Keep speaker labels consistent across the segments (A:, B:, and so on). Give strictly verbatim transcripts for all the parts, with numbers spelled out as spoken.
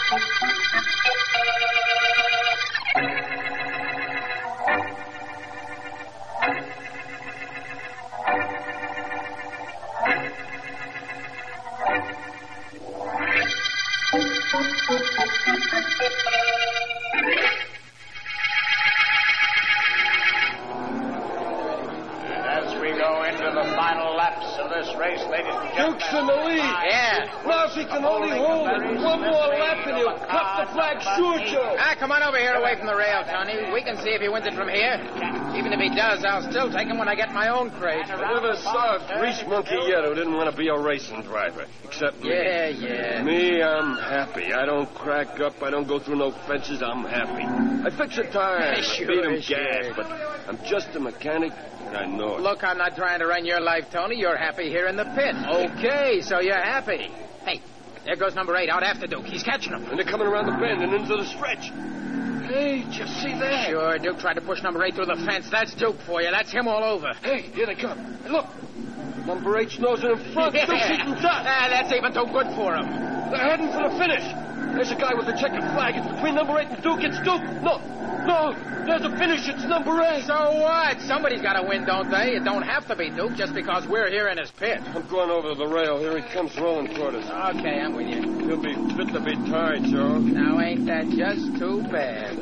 A: Duke's in the lead.
B: Yeah.
A: Now he can only hold it. One more lap and he'll cut the flag sure, Joe.
B: Ah, come on over here away from the rail, Tony. We can see if he wins it from here. Even if he does, I'll still take him when I get my own crate.
A: I never saw a grease monkey yet who didn't want to be a racing driver. Except me.
B: Yeah, yeah.
A: Me, I'm happy. I don't crack up. I don't go through no fences. I'm happy. I fix a tire.
B: Sure,
A: I beat him
B: sure.
A: gas, but I'm just a mechanic, and I know it.
B: Look, I'm not trying to run your life, Tony. You're happy here in the pit. Okay, so you're happy. Hey, there goes number eight out after Duke. He's catching him.
A: And they're coming around the bend and into the stretch. Hey, did you see that?
B: Sure, Duke tried to push number eight through the fence. That's Duke for you. That's him all over.
A: Hey, here they come. Hey, look. Number eight's nosing in front.
B: Yeah.
A: Duke's eating top.
B: Ah, that's even too good for him.
A: They're heading for the finish. There's a guy with a checkered flag. It's between number eight and Duke. It's Duke. No, no. There's a finish. It's number eight.
B: So what? Somebody's got to win, don't they? It don't have to be Duke just because we're here in his pit.
A: I'm going over to the rail. Here he comes rolling toward us.
B: Okay, I'm with you.
A: He'll be fit to be tied, Joe.
B: Now, ain't that just too bad?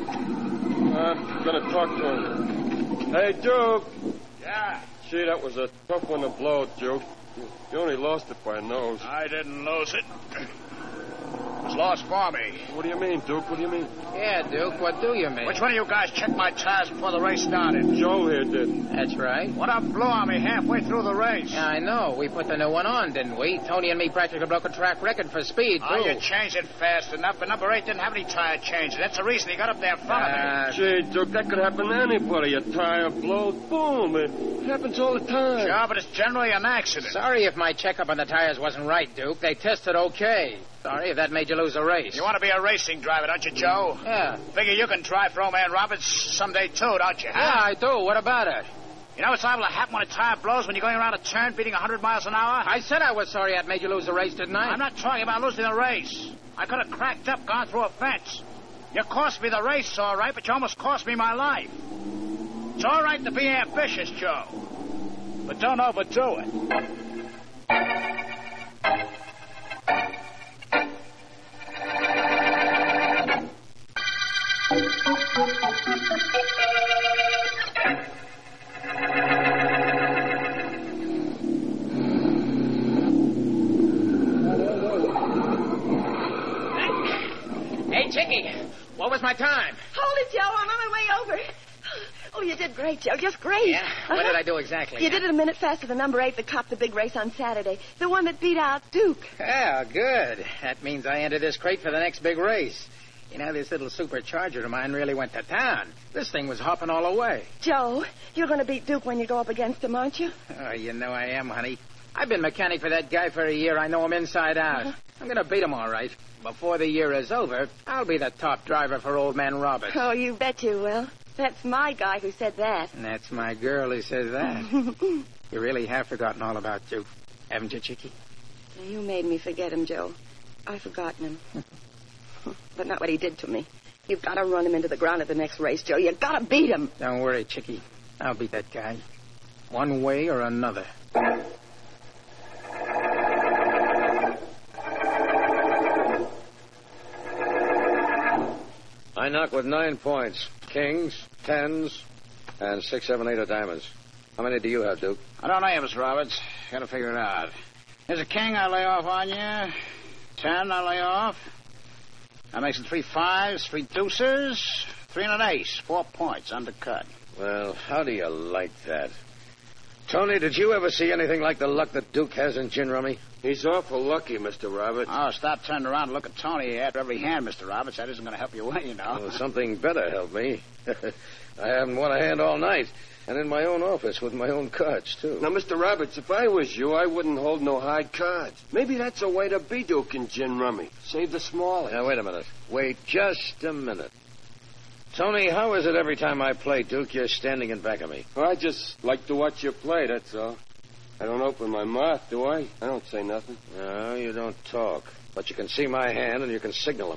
A: I'm going to talk to him. Hey, Duke.
C: Yeah?
A: Gee, that was a tough one to blow, Duke. You only lost it by a nose.
C: I didn't lose it. It was lost for me.
A: What do you mean, Duke? What do you mean?
B: Yeah, Duke, what do you mean?
C: Which one of you guys checked my tires before the race started?
A: Joe here did.
B: That's right.
C: One of them blew on me halfway through the race.
B: Yeah, I know. We put the new one on, didn't we? Tony and me practically broke a track record for speed, too.
C: Oh, you changed it fast enough, but number eight didn't have any tire changes. That's the reason he got up there in front
B: Uh,
C: of me.
A: Gee, Duke, that could happen to anybody. A tire blows, boom. It happens all the time.
C: Sure, but it's generally an accident.
B: Sorry if my checkup on the tires wasn't right, Duke. They tested okay. Sorry if that made you lose a race.
C: You want to be a racing driver, don't you, Joe?
B: Yeah.
C: Figure you can drive for old man Roberts someday, too, don't you? Huh?
B: Yeah, I do. What about it?
C: You know what's liable to happen when a tire blows when you're going around a turn beating one hundred miles an hour?
B: I said I was sorry that made you lose the race, didn't I?
C: I'm not talking about losing the race. I could have cracked up, gone through a fence. You cost me the race, all right, but you almost cost me my life. It's all right to be ambitious, Joe, but don't overdo it.
B: Hey, Chicky, what was my time?
D: Hold it, Joe. I'm on my way over. Oh, you did great, Joe. Just great.
B: Yeah? What
D: Uh-huh.
B: did I do exactly?
D: You did it a minute faster than number eight that copped the big race on Saturday. The one that beat out Duke.
B: Yeah, good. That means I enter this crate for the next big race. You know, this little supercharger of mine really went to town. This thing was hopping all the way.
D: Joe, you're going to beat Duke when you go up against him, aren't you?
B: Oh, you know I am, honey. I've been mechanic for that guy for a year. I know him inside out.
D: Uh-huh.
B: I'm going to beat him all right. Before the year is over, I'll be the top driver for old man Roberts.
D: Oh, you bet you will. That's my guy who said that.
B: And that's my girl who says that. You really have forgotten all about Duke, haven't you, Chicky?
D: You made me forget him, Joe. I've forgotten him. But not what he did to me. You've got to run him into the ground at the next race, Joe. You've got to beat him.
B: Don't worry, Chicky. I'll beat that guy. One way or another.
E: I knock with nine points. Kings, tens, and six, seven, eight of diamonds. How many do you have, Duke?
C: I don't know, Mister Roberts. Got to figure it out. There's a king I lay off on you. Ten I lay off. That makes it three fives, three deuces, three and an ace. Four points, undercut.
E: Well, how do you like that? Tony, did you ever see anything like the luck that Duke has in gin rummy?
A: He's awful lucky, Mister Roberts.
C: Oh, stop turning around and look at Tony after every hand, Mister Roberts. That isn't going to help you win, you know.
E: Well, something better help me. I haven't won a hand all night, and in my own office with my own cards, too.
A: Now, Mister Roberts, if I was you, I wouldn't hold no high cards. Maybe that's a way to be Duke in gin rummy. Save the small.
E: Now, wait a minute. Wait just a minute. Tony, how is it every time I play Duke, you're standing in back of me?
A: Well, I just like to watch you play, that's all. I don't open my mouth, do I? I don't say nothing.
E: No, you don't talk. But you can see my hand and you can signal him.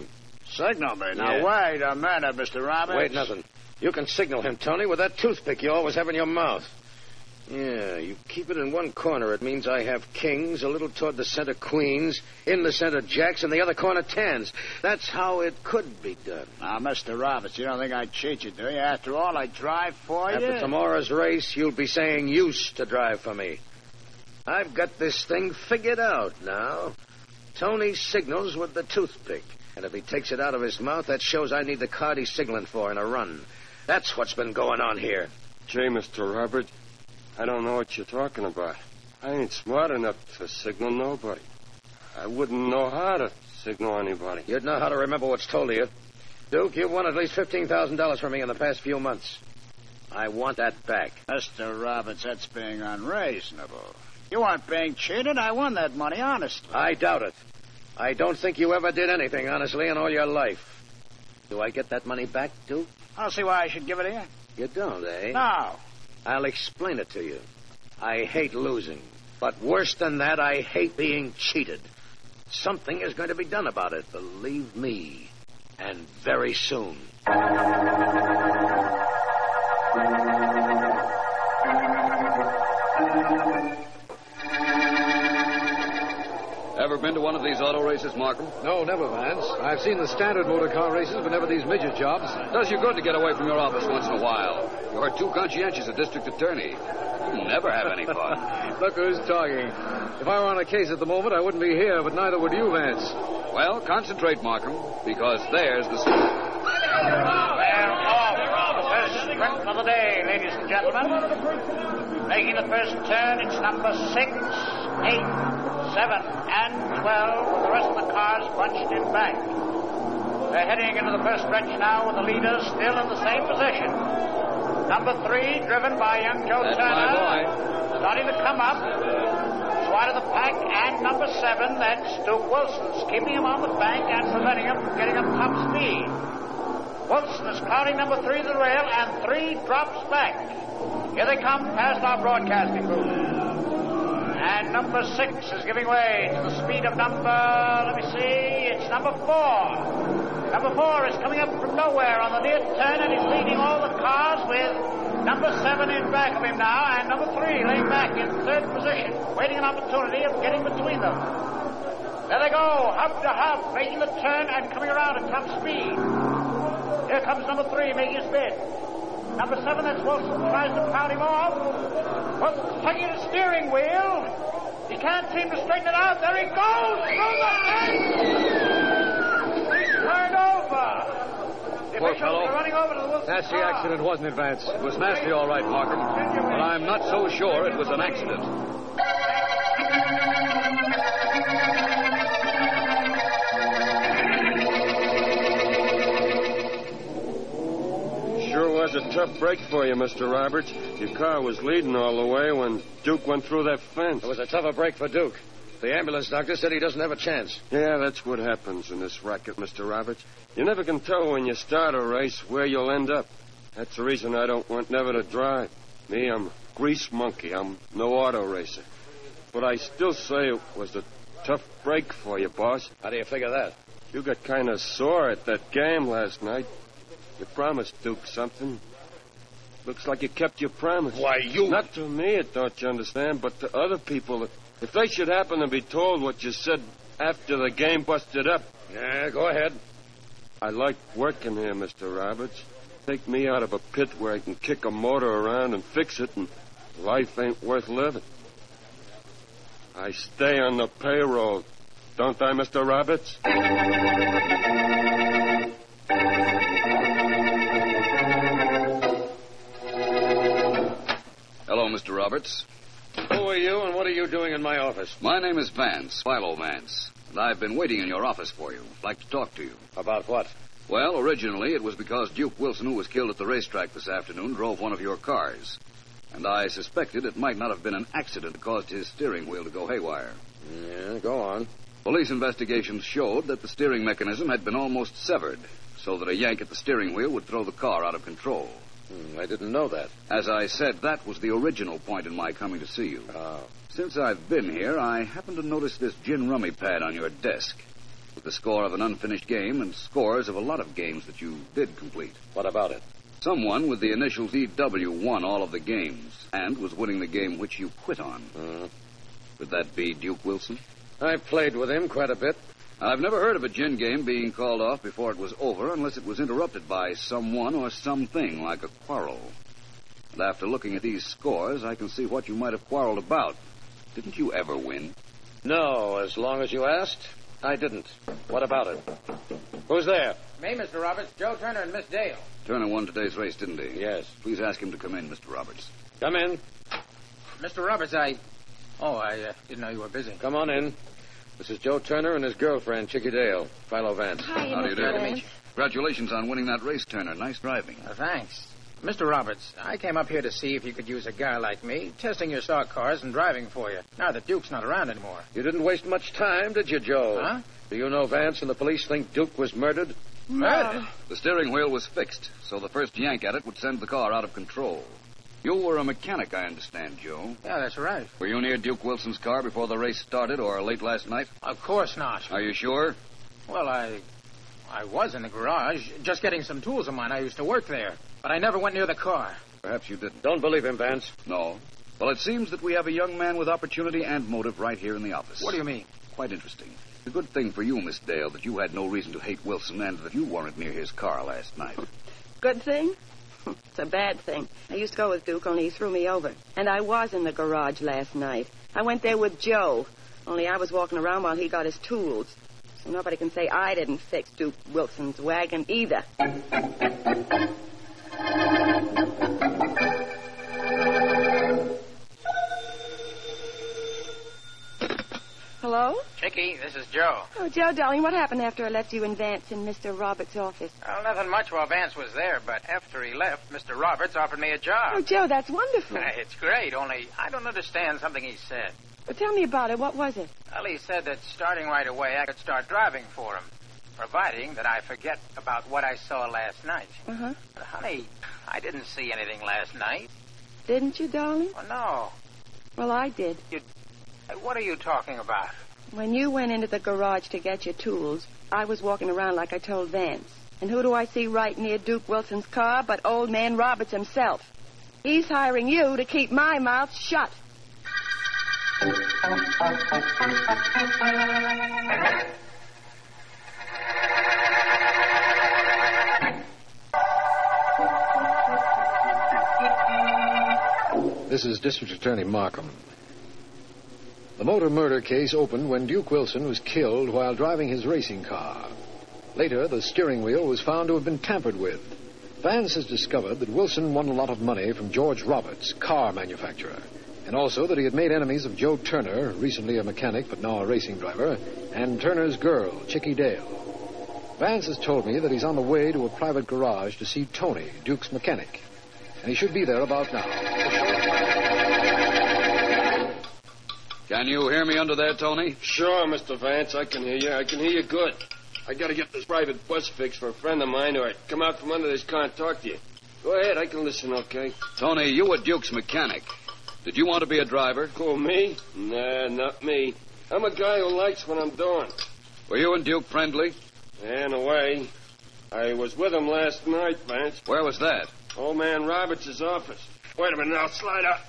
C: Signal me? Now,
E: Yeah.
C: wait a minute, Mister Roberts.
E: Wait, nothing. You can signal him, Tony, with that toothpick you always have in your mouth. Yeah, you keep it in one corner. It means I have kings, a little toward the center queens, in the center jacks, and the other corner tens. That's how it could be done.
C: Now, Mister Roberts, you don't think I'd cheat you, do you? After all, I drive for you.
E: After tomorrow's race, you'll be saying used to drive for me. I've got this thing figured out now. Tony signals with the toothpick. And if he takes it out of his mouth, that shows I need the card he's signaling for in a run. That's what's been going on here.
F: Gee, Mister Robert, I don't know what you're talking about. I ain't smart enough to signal nobody. I wouldn't know how to signal anybody.
E: You'd know how to remember what's told to you. Duke, you've won at least fifteen thousand dollars from me in the past few months. I want that back.
C: Mister Roberts, that's being unreasonable. You weren't being cheated. I won that money, honestly.
E: I doubt it. I don't think you ever did anything, honestly, in all your life. Do I get that money back, Duke?
C: I don't see why I should give it to you.
E: You don't, eh?
C: No.
E: I'll explain it to you. I hate losing. But worse than that, I hate being cheated. Something is going to be done about it, believe me. And very soon.
G: Ever been to one of these auto races, Markham?
H: No, never, Vance. I've seen the standard motor car races, but never these midget jobs.
G: Does you good to get away from your office once in a while. You're too conscientious a district attorney. You never have any fun.
H: Look who's talking. If I were on a case at the moment, I wouldn't be here, but neither would you, Vance.
G: Well, concentrate, Markham, because there's the...
C: They're off. First sprint of the day, ladies and gentlemen. Making the first turn, it's number six, eight, seven, and twelve, with the rest of the cars bunched in back. They're heading into the first stretch now with the leaders still in the same position. Number three, driven by young Joe
G: That's
C: Turner,
G: my boy.
C: starting to come up. Wide of the pack, and number seven, that's Duke Wilson's, keeping him on the bank and preventing him from getting up top speed. Wilson is crowding number three to the rail, and three drops back. Here they come past our broadcasting booth. And number six is giving way to the speed of number, let me see, it's number four. Number four is coming up from nowhere on the near turn, and he's leading all the cars with number seven in back of him now, and number three laying back in third position, waiting an opportunity of getting between them. There they go, hub to hub, making the turn and coming around at top speed. Here comes number three making his bid. Number seven, that's Wilson, tries to crowd him off. Wilson's tugging at the steering wheel. He can't seem to straighten it out. There he goes through the fence. He's turned over. The
G: Poor
C: officials
G: fellow.
C: are running over to the Wilson
H: Nasty
C: car.
H: accident, wasn't it, Vance?
G: It was nasty, all right, Markham. But I'm not so sure it was an accident.
F: Sure was a tough break for you, Mister Roberts. Your car was leading all the way when Duke went through that fence.
E: It was a tougher break for Duke. The ambulance doctor said he doesn't have a chance.
F: Yeah, that's what happens in this racket, Mister Roberts. You never can tell when you start a race where you'll end up. That's the reason I don't want never to drive. Me, I'm a grease monkey. I'm no auto racer. But I still say it was a tough break for you, boss.
E: How do you figure that?
F: You got kind of sore at that game last night. You promised Duke something. Looks like you kept your promise.
E: Why, you...
F: Not to me, it don't you understand, but to other people. If they should happen to be told what you said after the game busted up.
E: Yeah, go ahead.
F: I like working here, Mister Roberts. Take me out of a pit where I can kick a motor around and fix it, and life ain't worth living. I stay on the payroll, don't I, Mister Roberts?
G: Hello, Mister Roberts.
E: Who are you, and what are you doing in my office?
G: My name is Vance, Philo Vance, and I've been waiting in your office for you. I'd like to talk to you.
E: About what?
G: Well, originally it was because Duke Wilson, who was killed at the racetrack this afternoon, drove one of your cars. And I suspected it might not have been an accident that caused his steering wheel to go haywire.
E: Yeah, go on.
G: Police investigations showed that the steering mechanism had been almost severed, so that a yank at the steering wheel would throw the car out of control.
E: Hmm, I didn't know that.
G: As I said, that was the original point in my coming to see you.
E: Oh.
G: Since I've been here, I happened to notice this gin rummy pad on your desk. with the score of an unfinished game and scores of a lot of games that you did complete.
E: What about it?
G: Someone with the initial D W won all of the games and was winning the game which you quit on.
E: Uh,
G: Could that be Duke Wilson?
E: I've played with him quite a bit.
G: I've never heard of a gin game being called off before it was over unless it was interrupted by someone or something like a quarrel. And after looking at these scores, I can see what you might have quarreled about. Didn't you ever win?
E: No, as long as you asked, I didn't. What about it? Who's there?
B: Me, Mister Roberts, Joe Turner, and Miss Dale.
G: Turner won today's race, didn't he?
E: Yes.
G: Please ask him to come in, Mister Roberts.
E: Come in.
B: Mister Roberts, I... Oh, I uh, didn't know you were busy.
E: Come on in. This is Joe Turner and his girlfriend, Chicky Dale. Philo Vance.
D: Hi,
G: How do you do?
D: Mister
G: To
D: Vance.
G: meet you. Congratulations on winning that race, Turner. Nice driving.
B: Uh, thanks. Mister Roberts, I came up here to see if you could use a guy like me, testing your stock cars and driving for you, now that Duke's not around anymore.
E: You didn't waste much time, did you, Joe?
B: Huh?
E: Do you know Vance and the police think Duke was murdered?
B: Murder?
G: The steering wheel was fixed, so the first yank at it would send the car out of control. You were a mechanic, I understand, Joe.
B: Yeah, that's right.
G: Were you near Duke Wilson's car before the race started or late last night?
B: Of course not.
G: Are you sure?
B: Well, I... I was in the garage, just getting some tools of mine. I used to work there. But I never went near the car.
G: Perhaps you didn't.
E: Don't believe him, Vance.
G: No. Well, it seems that we have a young man with opportunity and motive right here in the office.
B: What do you mean?
G: Quite interesting. It's a good thing for you, Miss Dale, that you had no reason to hate Wilson and that you weren't near his car last night.
D: Good thing? It's a bad thing. I used to go with Duke, only he threw me over. And I was in the garage last night. I went there with Joe, only I was walking around while he got his tools. So nobody can say I didn't fix Duke Wilson's wagon either. Hello?
B: Chicky, this is Joe.
D: Oh, Joe, darling, what happened after I left you and Vance in Mister Roberts' office?
B: Well, nothing much while Vance was there, but after he left, Mister Roberts offered me a job.
D: Oh, Joe, that's wonderful.
B: It's great, only I don't understand something he said.
D: Well, tell me about it. What was it?
B: Well, he said that starting right away, I could start driving for him, providing that I forget about what I saw last night.
D: Uh-huh.
B: But, honey, I didn't see anything last night.
D: Didn't you, darling?
B: Oh, no.
D: Well, I did.
B: You... What are you talking about?
D: When you went into the garage to get your tools, I was walking around like I told Vance. And who do I see right near Duke Wilson's car but old man Roberts himself? He's hiring you to keep my mouth shut.
H: This is District Attorney Markham. The motor murder case opened when Duke Wilson was killed while driving his racing car. Later, the steering wheel was found to have been tampered with. Vance has discovered that Wilson won a lot of money from George Roberts, car manufacturer, and also that he had made enemies of Joe Turner, recently a mechanic but now a racing driver, and Turner's girl, Chicky Dale. Vance has told me that he's on the way to a private garage to see Tony, Duke's mechanic, and he should be there about now.
G: Can you hear me under there, Tony?
F: Sure, Mister Vance, I can hear you. I can hear you good. I gotta get this private bus fixed for a friend of mine, or I'd come out from under this car and talk to you. Go ahead, I can listen, okay?
G: Tony, you were Duke's mechanic. Did you want to be a driver?
F: Who, me? Nah, not me. I'm a guy who likes what I'm doing.
G: Were you and Duke friendly?
F: In a way. I was with him last night, Vance.
G: Where was that?
F: Old man Roberts' office. Wait a minute, I'll slide up.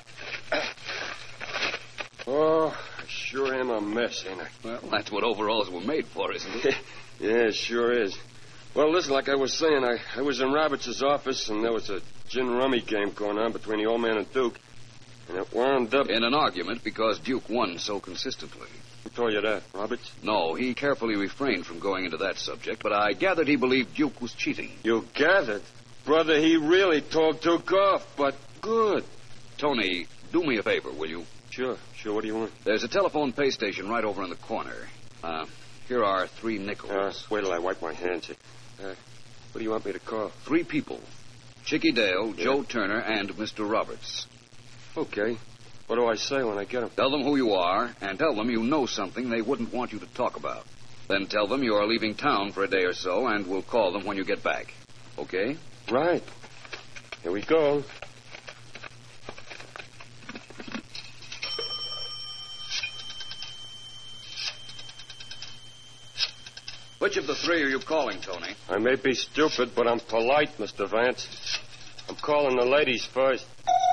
F: Oh, I sure am a mess, ain't I?
G: Well, that's what overalls were made for, isn't it?
F: Yeah, it sure is. Well, listen, like I was saying, I, I was in Roberts' office, and there was a gin rummy game going on between the old man and Duke. And it wound up...
G: In an argument because Duke won so consistently.
F: Who told you that, Roberts?
G: No, he carefully refrained from going into that subject, but I gathered he believed Duke was cheating.
F: You gathered? Brother, he really told Duke off, but good.
G: Tony, do me a favor, will you?
F: Sure, sure. What do you want?
G: There's a telephone pay station right over in the corner. Uh, here are three nickels.
F: Uh, wait till I wipe my hands. Uh, what do you want me to call?
G: Three people. Chicky Dale,
F: Yeah.
G: Joe Turner, and Mister Roberts.
F: Okay. What do I say when I get them?
G: Tell them who you are, and tell them you know something they wouldn't want you to talk about. Then tell them you are leaving town for a day or so, and we'll call them when you get back. Okay?
F: Right. Here we go.
G: Which of the three are you calling, Tony?
F: I may be stupid, but I'm polite, Mister Vance. I'm calling the ladies first.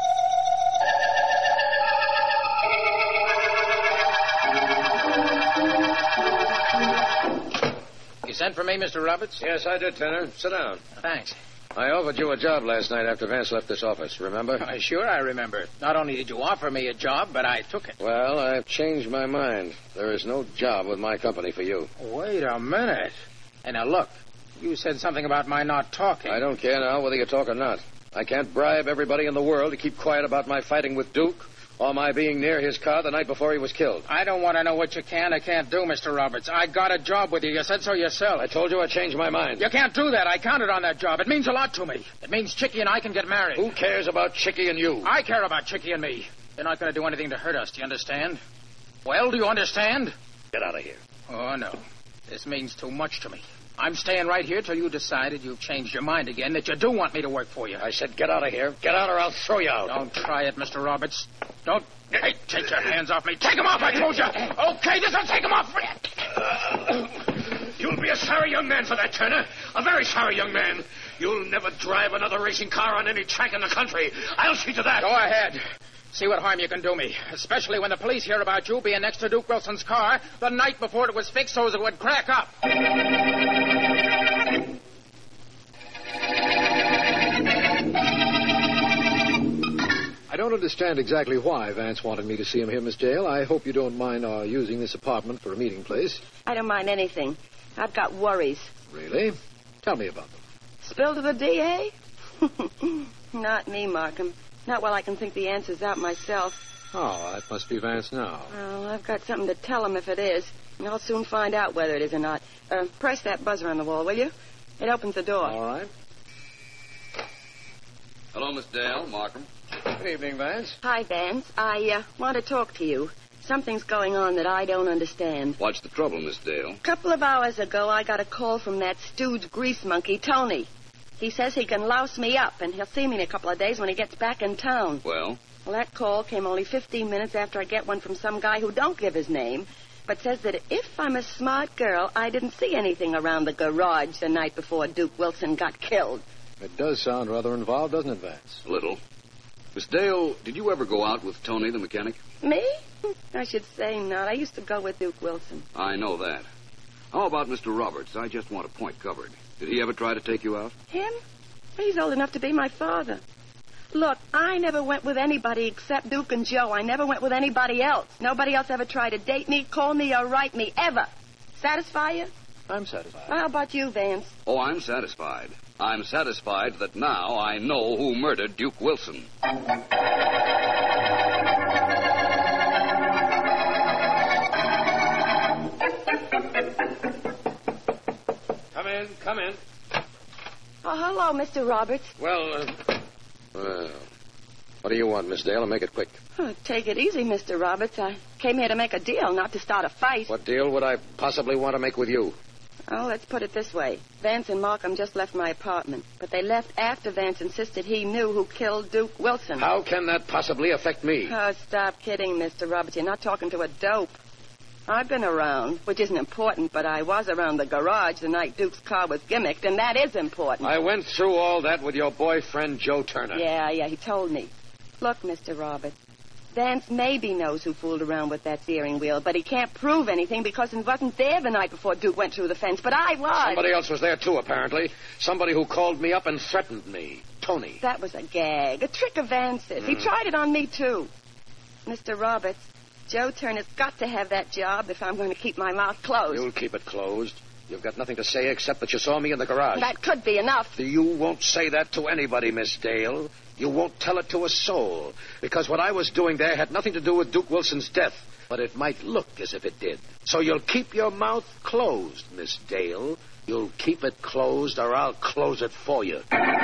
B: You sent for me, Mister Roberts?
E: Yes, I did, Turner. Sit down.
B: Thanks.
E: I offered you a job last night after Vance left this office, remember?
B: Uh, sure, I remember. Not only did you offer me a job, but I took it.
E: Well, I've changed my mind. There is no job with my company for you.
B: Wait a minute. And now, look, you said something about my not talking.
E: I don't care now whether you talk or not. I can't bribe everybody in the world to keep quiet about my fighting with Duke or my being near his car the night before he was killed.
B: I don't want to know what you can or can't do, Mister Roberts. I got a job with you. You said so yourself.
E: I told you I changed my mind.
B: You can't do that. I counted on that job. It means a lot to me. It means Chicky and I can get married.
E: Who cares about Chicky and you?
B: I care about Chicky and me. They're not going to do anything to hurt us. Do you understand? Well, do you understand?
E: Get out of here.
B: Oh, no. This means too much to me. I'm staying right here till you decided you've changed your mind again, that you do want me to work for you.
E: I said get out of here. Get out or I'll throw you out.
B: Don't try it, Mister Roberts. Don't... Hey, take your hands off me. Take them off, I told you. Okay, this'll take them off.
A: You'll be a sorry young man for that, Turner. A very sorry young man. You'll never drive another racing car on any track in the country. I'll see to that.
B: Go ahead. See what harm you can do me, especially when the police hear about you being next to Duke Wilson's car the night before it was fixed so as it would crack up.
H: I don't understand exactly why Vance wanted me to see him here, Miss Dale. I hope you don't mind our using this apartment for a meeting place.
D: I don't mind anything. I've got worries.
H: Really? Tell me about them.
D: Spill to the D A? Not me, Markham. Not while I can think the answers out myself.
H: Oh, that must be Vance now.
D: Well, I've got something to tell him if it is. And I'll soon find out whether it is or not. Uh, press that buzzer on the wall, will you? It opens the door.
H: All right.
G: Hello, Miss Dale. Markham.
H: Good evening, Vance.
D: Hi, Vance. I uh, want to talk to you. Something's going on that I don't understand.
G: What's the trouble, Miss Dale?
D: A couple of hours ago, I got a call from that stooge grease monkey, Tony. He says he can louse me up, and he'll see me in a couple of days when he gets back in town.
G: Well?
D: Well, that call came only fifteen minutes after I get one from some guy who don't give his name, but says that if I'm a smart girl, I didn't see anything around the garage the night before Duke Wilson got killed.
H: It does sound rather involved, doesn't it, Vance?
G: A little. Miss Dale, did you ever go out with Tony the mechanic?
D: Me? I should say not. I used to go with Duke Wilson.
G: I know that. How about Mister Roberts? I just want a point covered. Did he ever try to take you out?
D: Him? He's old enough to be my father. Look, I never went with anybody except Duke and Joe. I never went with anybody else. Nobody else ever tried to date me, call me, or write me, ever. Satisfy you?
H: I'm satisfied.
D: How about you, Vance?
G: Oh, I'm satisfied. I'm satisfied that now I know who murdered Duke Wilson.
E: Come in, come in.
D: Oh, hello, Mister Roberts.
E: Well, uh, well, what do you want, Miss Dale? And make it quick.
D: Oh, take it easy, Mister Roberts. I came here to make a deal, not to start a fight.
E: What deal would I possibly want to make with you?
D: Oh, let's put it this way. Vance and Markham just left my apartment, but they left after Vance insisted he knew who killed Duke Wilson.
E: How can that possibly affect me?
D: Oh, stop kidding, Mister Roberts. You're not talking to a dope. I've been around, which isn't important, but I was around the garage the night Duke's car was gimmicked, and that is important.
E: I went through all that with your boyfriend, Joe Turner.
D: Yeah, yeah, he told me. Look, Mister Roberts, Vance maybe knows who fooled around with that steering wheel, but he can't prove anything because he wasn't there the night before Duke went through the fence, but I was.
E: Somebody else was there, too, apparently. Somebody who called me up and threatened me. Tony.
D: That was a gag, a trick of Vance's. Mm. He tried it on me, too. Mister Roberts, Joe Turner's got to have that job if I'm going to keep my mouth closed.
E: You'll keep it closed. You've got nothing to say except that you saw me in the garage.
D: That could be enough.
E: You won't say that to anybody, Miss Dale. You won't tell it to a soul. Because what I was doing there had nothing to do with Duke Wilson's death. But it might look as if it did. So you'll keep your mouth closed, Miss Dale. You'll keep it closed or I'll close it for you.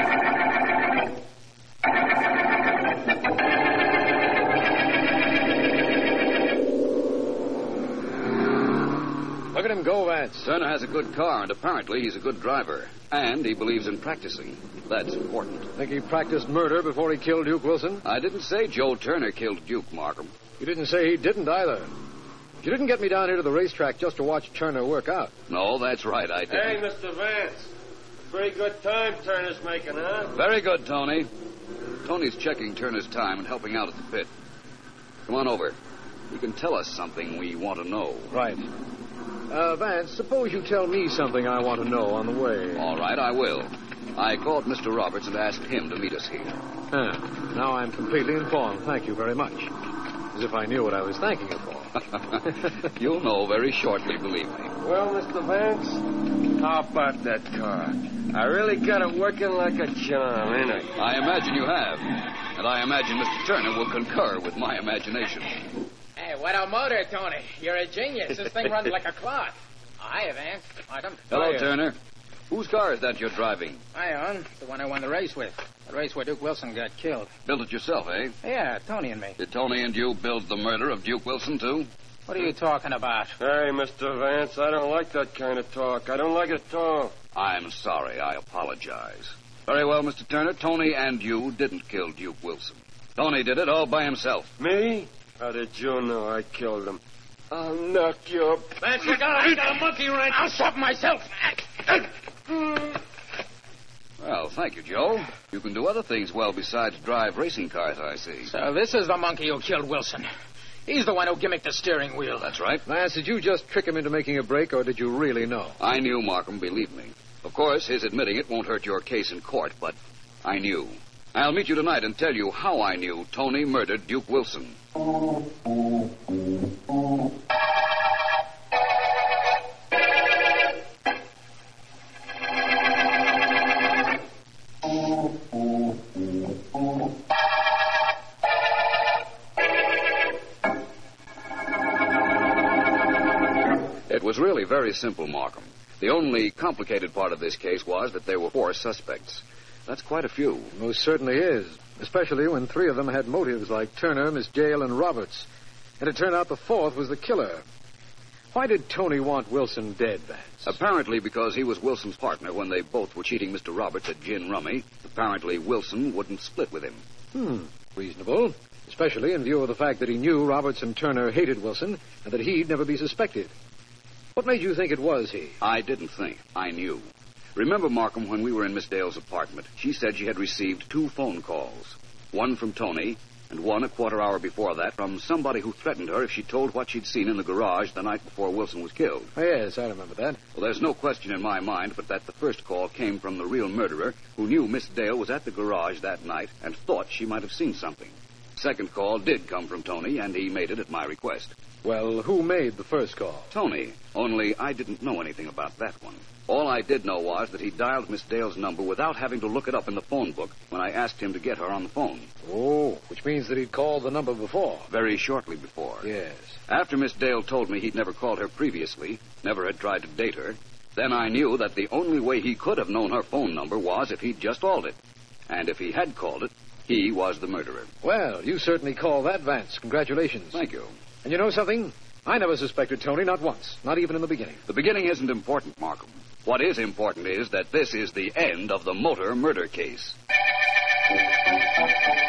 H: Look at him go, Vance.
G: Turner has a good car, and apparently he's a good driver. And he believes in practicing. That's important.
H: Think he practiced murder before he killed Duke Wilson?
G: I didn't say Joe Turner killed Duke, Markham.
H: You didn't say he didn't either. You didn't get me down here to the racetrack just to watch Turner work out.
G: No, that's right, I didn't.
F: Hey, Mister Vance. Pretty good time Turner's making, huh?
G: Very good, Tony. Tony's checking Turner's time and helping out at the pit. Come on over. He can tell us something we want to know.
H: Right. Uh, Vance, suppose you tell me something I want to know on the way.
G: All right, I will. I called Mister Roberts and asked him to meet us here.
H: Huh. Now I'm completely informed. Thank you very much. As if I knew what I was thanking you for.
G: You'll know very shortly, believe me.
F: Well, Mister Vance, how about that car? I really got it working like a charm, ain't I?
G: I imagine you have. And I imagine Mister Turner will concur with my imagination.
B: Hey, what a motor, Tony. You're a genius. This thing runs like a clock. Oh, hiya, Vance. Welcome.
G: Hello,
B: Hiya.
G: Turner. Whose car is that you're driving?
B: I own. The one I won the race with. The race where Duke Wilson got killed.
G: Built it yourself, eh?
B: Yeah, Tony and me.
G: Did Tony and you build the murder of Duke Wilson, too?
B: What are you talking about?
F: Hey, Mister Vance, I don't like that kind of talk. I don't like it at all.
G: I'm sorry. I apologize. Very well, Mister Turner. Tony and you didn't kill Duke Wilson. Tony did it all by himself.
F: Me? How did you know I killed him? I'll knock you up.
A: Vance, look out. I got a monkey wrench.
B: I'll stop myself.
G: Well, thank you, Joe. You can do other things well besides drive racing cars, I see.
B: So this is the monkey who killed Wilson. He's the one who gimmicked the steering wheel.
G: That's right.
H: Vance, did you just trick him into making a break, or did you really know?
G: I knew, Markham, believe me. Of course, his admitting it won't hurt your case in court, but I knew. I'll meet you tonight and tell you how I knew Tony murdered Duke Wilson. It was really very simple, Markham. The only complicated part of this case was that there were four suspects. That's quite a few.
H: It most certainly is, especially when three of them had motives like Turner, Miss Jael, and Roberts. And it turned out the fourth was the killer. Why did Tony want Wilson dead, Vance?
G: Apparently because he was Wilson's partner when they both were cheating Mister Roberts at gin rummy. Apparently Wilson wouldn't split with him.
H: Hmm, reasonable. Especially in view of the fact that he knew Roberts and Turner hated Wilson and that he'd never be suspected. What made you think it was he?
G: I didn't think. I knew. Remember, Markham, when we were in Miss Dale's apartment, she said she had received two phone calls. One from Tony, and one a quarter hour before that from somebody who threatened her if she told what she'd seen in the garage the night before Wilson was killed.
H: Oh, yes, I remember that.
G: Well, there's no question in my mind but that the first call came from the real murderer who knew Miss Dale was at the garage that night and thought she might have seen something. Second call did come from Tony, and he made it at my request.
H: Well, who made the first call?
G: Tony, only I didn't know anything about that one. All I did know was that he dialed Miss Dale's number without having to look it up in the phone book when I asked him to get her on the phone.
H: Oh, which means that he'd called the number before.
G: Very shortly before.
H: Yes.
G: After Miss Dale told me he'd never called her previously, never had tried to date her, then I knew that the only way he could have known her phone number was if he'd just called it. And if he had called it, he was the murderer.
H: Well, you certainly call that, Vance. Congratulations.
G: Thank you.
H: And you know something? I never suspected Tony, not once. Not even in the beginning.
G: The beginning isn't important, Markham. What is important is that this is the end of the motor murder case.